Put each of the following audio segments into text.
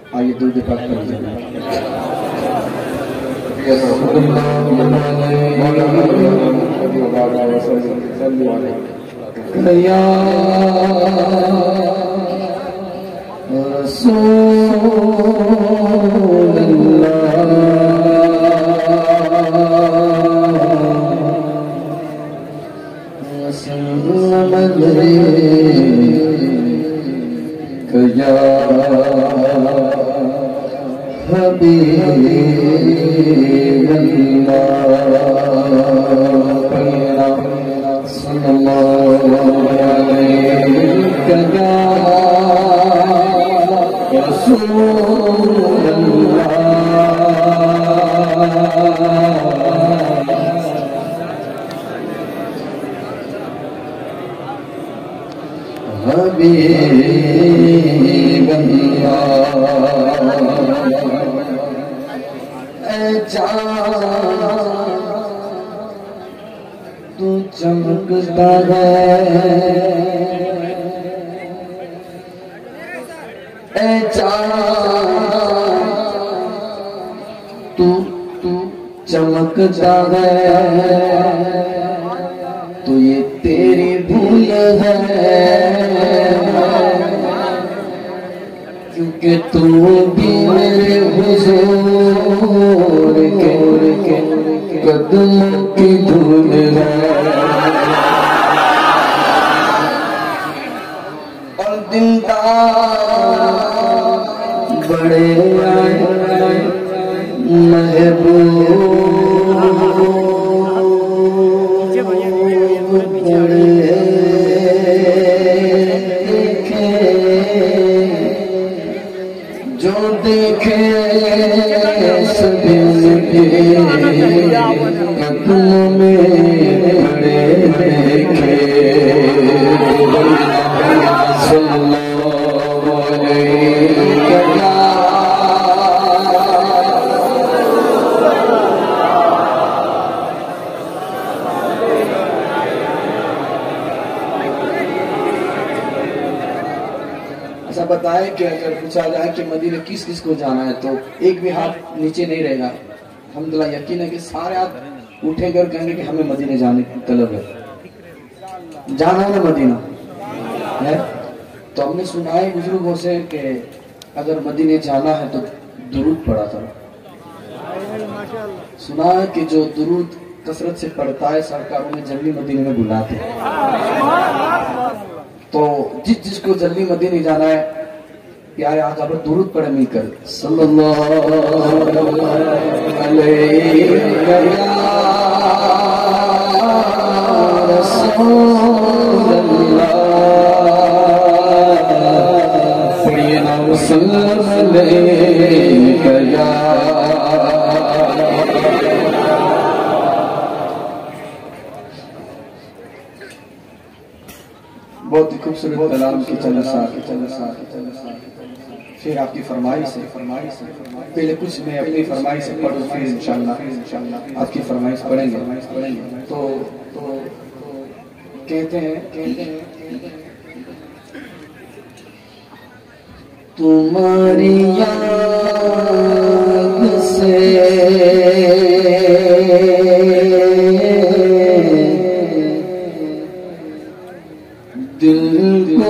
आइए दूध पाक कर या रसूल अल्लाह सल्लल्लाहु या हबीब अल्लाह सल्लल्लाहु अलैहि या रसूल अल्लाह हबीब तू चमकता है तू चमकता है तो ये तेरी भूल है क्योंकि तू भी मेरे हुजूर के कदमों की धूल है और दिलदार बड़े आए महबूब जो देखे सभी कदमों में बड़े देखे सल्लल्लाहु अलैहि बताएं कि अगर पूछा जाए कि मदीने किस किस को जाना है तो एक भी हाथ नीचे नहीं रहेगा। अल्हम्दुलिल्लाह यकीन है कि सारे हाथ उठेंगे और कहेंगे कि हमें मदीने जाने की तलब है, जाना है ना मदीना है। तो हमने सुना है बुजुर्गों से कि अगर मदीने जाना है तो दुरूद पढ़ा करो। सुना है कि जो दुरूद कसरत से पढ़ता है सरकार उन्हें जल्दी मदीने में बुलाते हैं। तो जिसको जल्दी मदीने जाना है प्यारे आका पर दुरूद पढ़े मिलकर सल्लल्लाहु अलैहि या रसूल अल्लाह पढ़िए ना सल्लल्लाहु अलैहि या बहुत ही खूबसूरत कलाम की चलसा फिर आपकी फरमाइश है पहले कुछ मैं अपनी फरमाइश से पढ़ूं फिर इंशाअल्लाह आपकी फरमाइश पढ़ेंगे। तो कहते हैं तुम्हारी याद से दिल को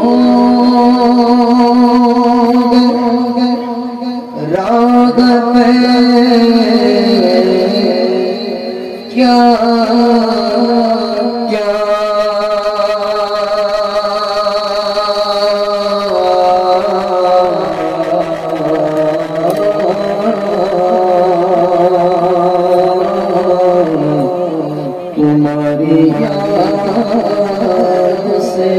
राग में क्या क्या तुम्हारी याद से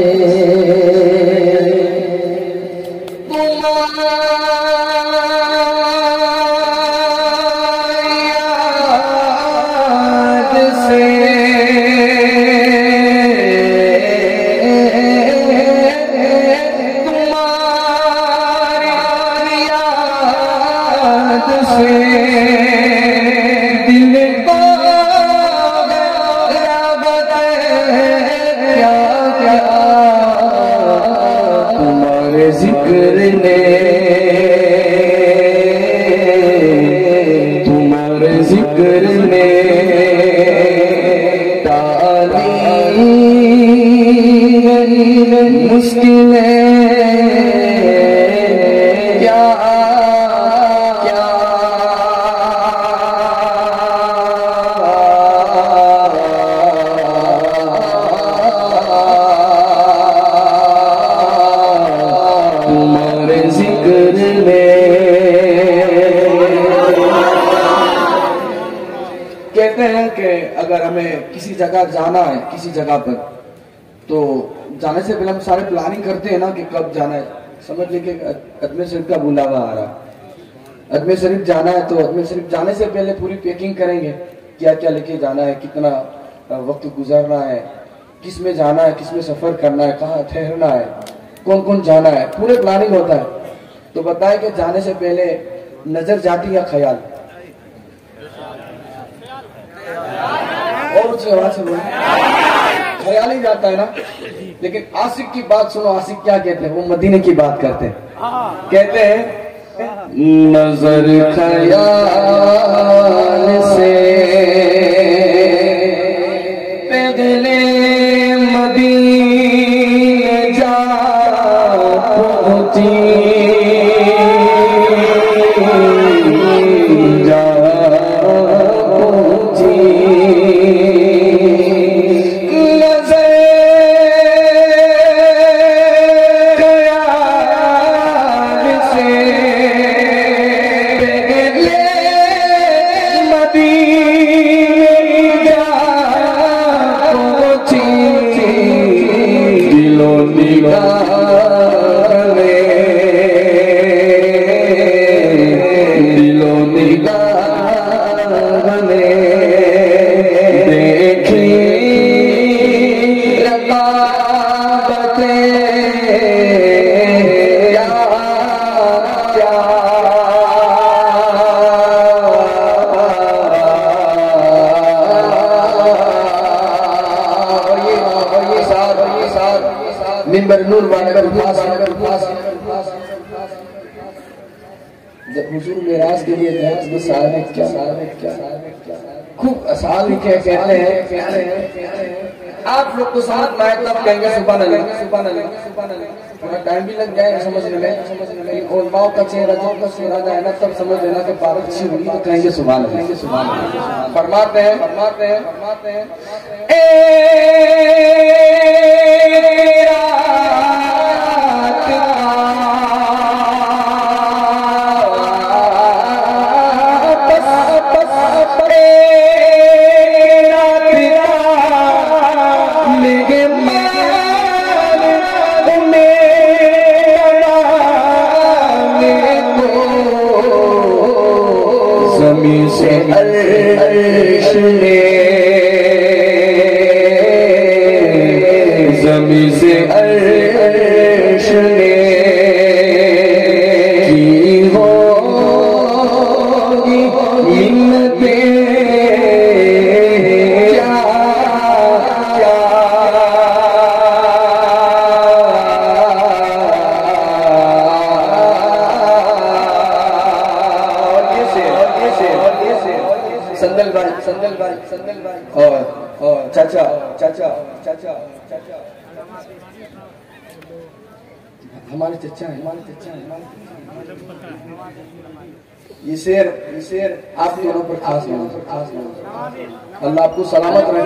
जिक्र ने जिक्र में। कहते हैं कि अगर हमें किसी जगह जाना है, किसी जगह पर, तो जाने से पहले हम सारे प्लानिंग करते हैं ना कि कब जाना है। समझ लीजिए अजमेर शरीफ का बुलावा आ रहा है, अजमेर शरीफ जाना है, तो अजमेर शरीफ जाने से पहले पूरी पैकिंग करेंगे, क्या क्या लेके जाना है, कितना वक्त गुजारना है, किस में जाना है, किस में सफर करना है, कहाँ ठहरना है, कौन कौन जाना है, पूरे प्लानिंग होता है। तो बताए कि जाने से पहले नजर जाती या ख्याल? और ऊंची आवाज से बोले, ख्याल ही जाता है ना। लेकिन आशिक की बात सुनो, आशिक क्या कहते हैं, वो मदीने की बात करते हैं। कहते हैं नजर ख्याल से पहले मदीने जा पहुंची, मिंबर नूर वाले जब हुजूर मेराज के लिए गए तो सारे क्या खूब आसान लिखे कहते हैं। आप लोग तो साथ मैं तब कहेंगे सुभान अल्लाह, सुभान अल्लाह, सुभान अल्लाह। थोड़ा टाइम भी लग जाएगा समझने में, लेकिन उलमाओं का चेहरा जो का सुराना है ना, तब समझ लेना कि बात अच्छी होगी तो कहेंगे सुभान अल्लाह, सुभान अल्लाह। फरमाते हैं से अर्श ने, ज़मीं से अर्श ने की होगी मिन्नतें, क्या क्या संदल भाई और चाचा हमारे चचा हैं। ये शेर आप दोनों पर खास है। अल्लाह आपको सलामत रहे।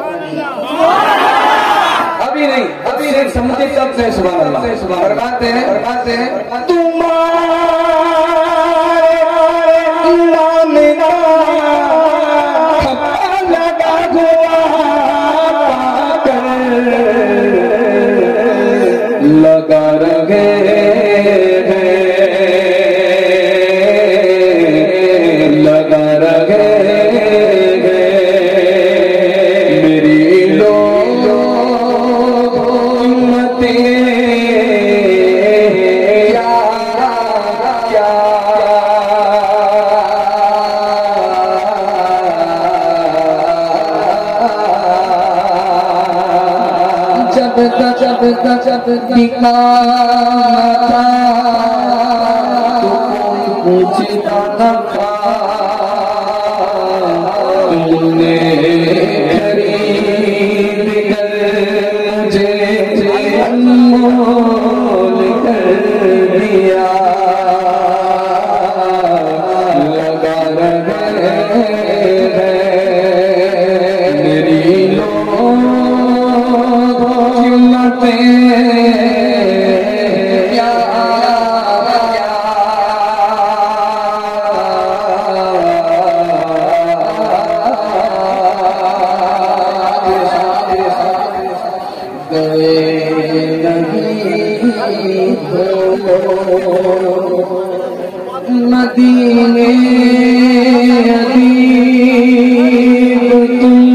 अभी नहीं, अभी नहीं समझे तब से सुभान अल्लाह। फरमाते हैं लगा रहे मेरी जब दिखा था तो पूछता था तुमने खरीद कर मुझे अनमोल कर दिया, लगा रहे मेरी मदीने अदीब तुम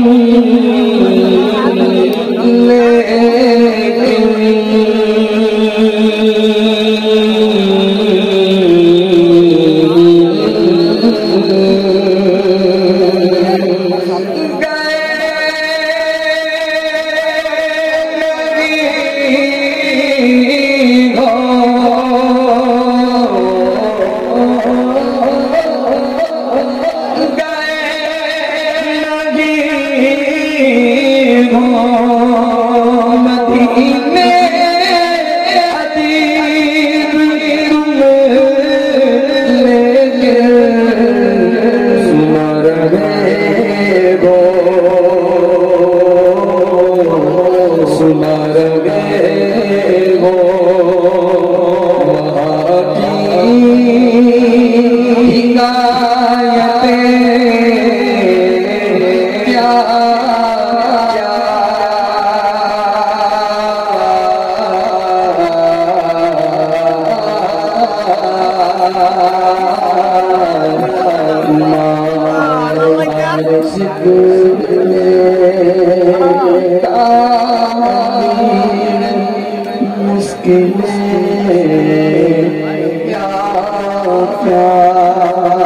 मुश्किल क्या